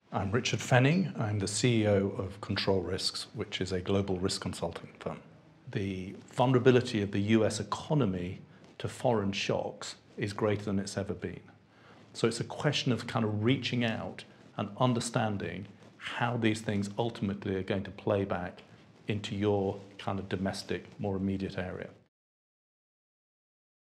I'm Richard Fenning. I'm the CEO of Control Risks, which is a global risk consulting firm. The vulnerability of the US economy to foreign shocks is greater than it's ever been. So it's a question of kind of reaching out and understanding how these things ultimately are going to play back into your kind of domestic, more immediate area.